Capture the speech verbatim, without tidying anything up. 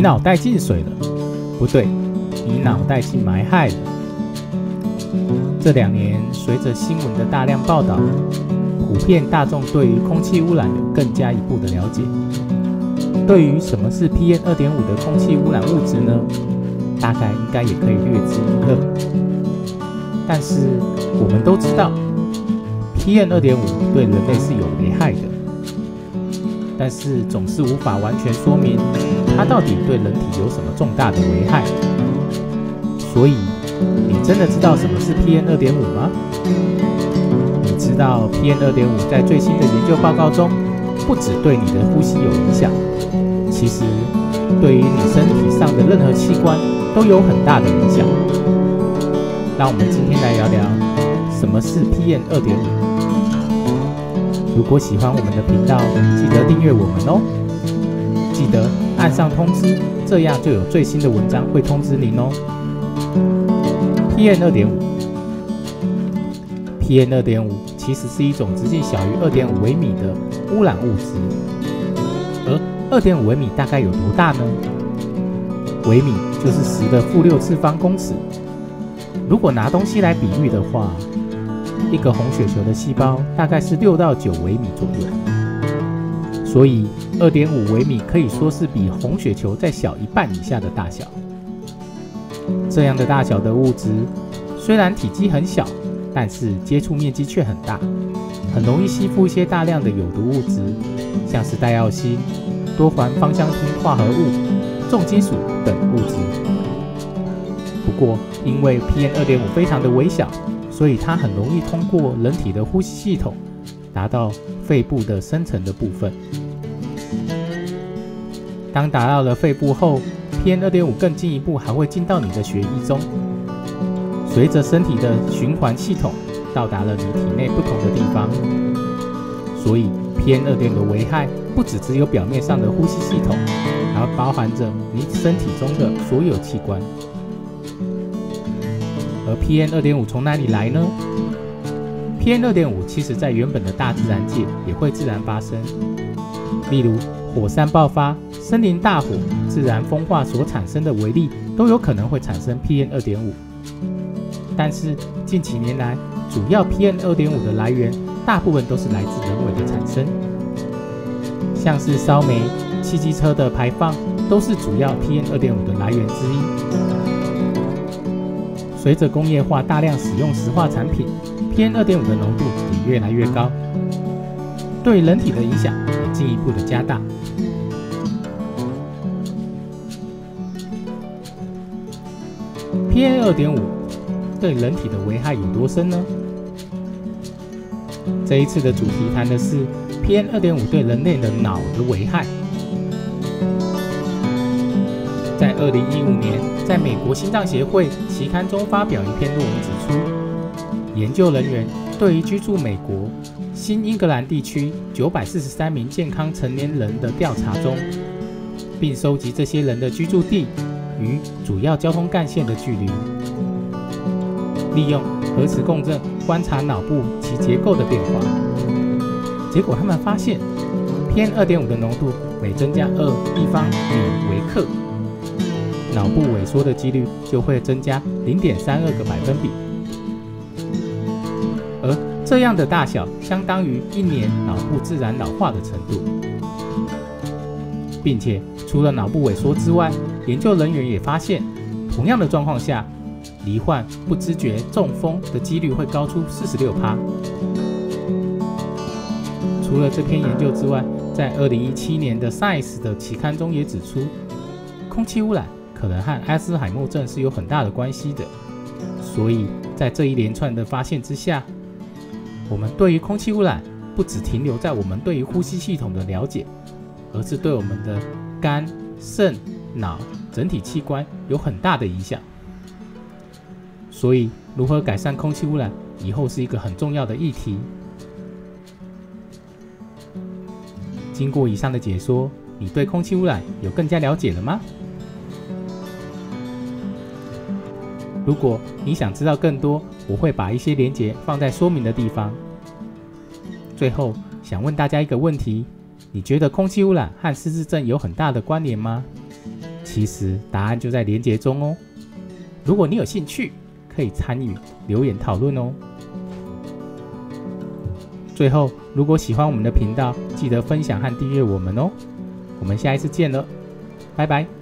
你脑袋进水了，不对，你脑袋进霾害了。这两年，随着新闻的大量报道，普遍大众对于空气污染有更加一步的了解。对于什么是 P M 二点五 的空气污染物质呢？大概应该也可以略知一二。但是我们都知道 ，P M 二点五 对人类是有危害的，但是总是无法完全说明它到底对人体有什么重大的危害。所以，你真的知道什么是 P M 二点五 吗？你知道 P M 二点五 在最新的研究报告中，不只对你的呼吸有影响，其实对于你身体上的任何器官都有很大的影响。让我们今天来聊聊什么是 P M 二点五。如果喜欢我们的频道，记得订阅我们哦，记得按上通知，这样就有最新的文章会通知您哦。P M 二点五 P M 二点五 其实是一种直径小于 二点五微米的污染物质，而 二点五微米大概有多大呢？微米就是十的负六次方公尺。如果拿东西来比喻的话，一个红血球的细胞大概是六到九微米左右，所以 二点五微米可以说是比红血球再小一半以下的大小。这样的大小的物质，虽然体积很小，但是接触面积却很大，很容易吸附一些大量的有毒物质，像是戴奥辛、多环芳香烃化合物、重金属等物质。不过，因为 P M 二点五 非常的微小，所以它很容易通过人体的呼吸系统，达到肺部的深层的部分。当达到了肺部后， P M 二点五 更进一步还会进到你的血液中，随着身体的循环系统到达了你体内不同的地方。所以 P M 二点五 的危害不只只有表面上的呼吸系统，还包含着你身体中的所有器官。而 P M 二点五 从哪里来呢？ P M 二点五 其实在原本的大自然界也会自然发生，例如火山爆发、森林大火、自然风化所产生的微粒都有可能会产生 P M 二点五。但是近几年来，主要 P M 二点五 的来源大部分都是来自人为的产生，像是烧煤、汽机车的排放都是主要 P M 二点五 的来源之一。随着工业化大量使用石化产品， P M 二点五 的浓度也越来越高，对人体的影响也进一步的加大。P M 二点五 对人体的危害有多深呢？这一次的主题谈的是 P M 二点五 对人类的脑的危害。在二零一五年，在美国心脏协会期刊中发表一篇论文指出，研究人员对于居住美国新英格兰地区九百四十三名健康成年人的调查中，并收集这些人的居住地与主要交通干线的距离，利用核磁共振观察脑部其结构的变化。结果他们发现 P M 二点五 的浓度每增加二立方米微克，脑部萎缩的几率就会增加 零点三二个百分比，而这样的大小相当于一年脑部自然老化的程度。并且除了脑部萎缩之外，研究人员也发现，同样的状况下，罹患不知觉中风的几率会高出 百分之四十六。除了这篇研究之外，在二零一七年的 Science 的期刊中也指出，空气污染可能和阿兹海默症是有很大的关系的。所以在这一连串的发现之下，我们对于空气污染不只停留在我们对于呼吸系统的了解，而是对我们的肝、肾、脑整体器官有很大的影响。所以如何改善空气污染以后是一个很重要的议题。经过以上的解说，你对空气污染有更加了解了吗？如果你想知道更多，我会把一些连结放在说明的地方。最后想问大家一个问题，你觉得空气污染和失智症有很大的关联吗？ 其实答案就在连结中哦。如果你有兴趣，可以参与留言讨论哦。最后，如果喜欢我们的频道，记得分享和订阅我们哦。我们下一次见了，拜拜。